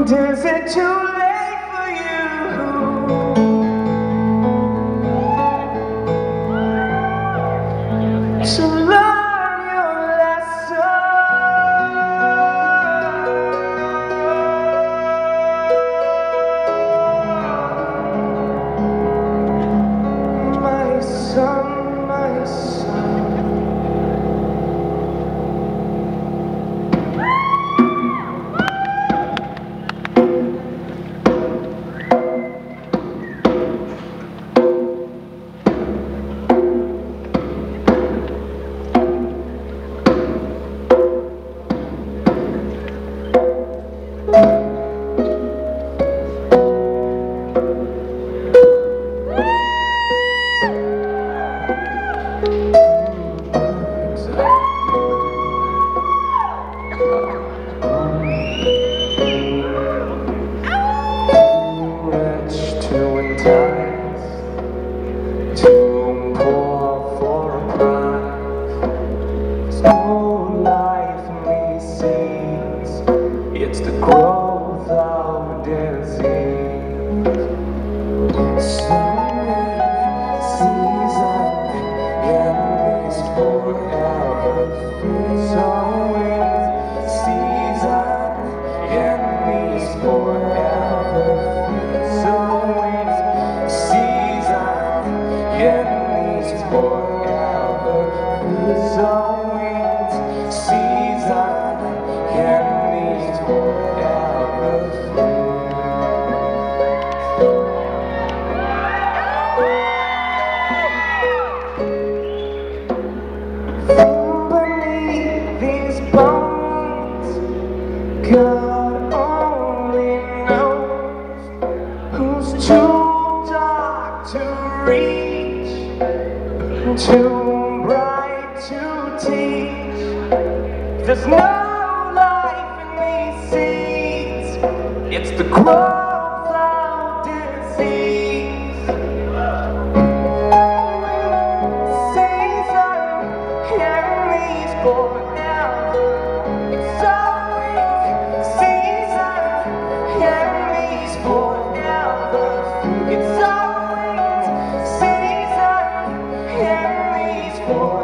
Is it too late for you to learn your lesson? My son, my son. Too poor for a prize. There's no life in these scenes. It's the growth of disease. Some season and is forever. Some season and is forever. Some season and is forever. Some season and is forever. God only knows who's too dark to reach, too bright to teach. There's no life in these seeds. It's the growth of disease. Season and these forever. It's always season and these forever. It's always season and these forever.